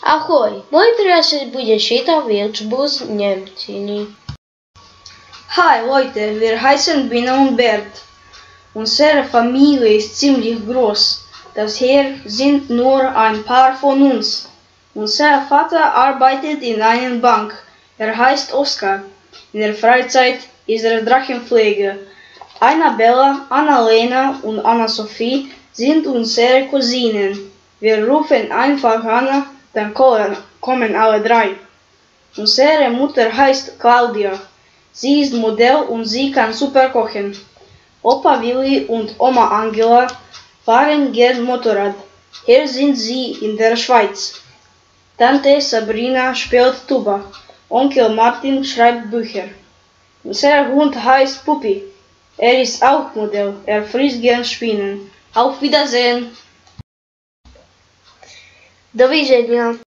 Ahoj, môj priateľ bude čítať liečbu z Nemčiny. Hi Leute, wir heißen Bina und Bert. Unsere Familie ist ziemlich groß. Das hier sind nur ein paar von uns. Unser Vater arbeitet in einer Bank. Er heißt Oskar. In der Freizeit ist er Drachenpfleger. Annabella, Annalena und Anna-Sophie sind unsere Cousinen. Wir rufen einfach Anna, dann kommen alle drei. Unsere Mutter heißt Claudia. Sie ist Modell und sie kann super kochen. Opa Willi und Oma Angela fahren gern Motorrad. Hier sind sie in der Schweiz. Tante Sabrina spielt Tuba. Onkel Martin schreibt Bücher. Unser Hund heißt Puppi. Er ist auch Modell. Er frisst gern Spinnen. Auf Wiedersehen! Do widzenia.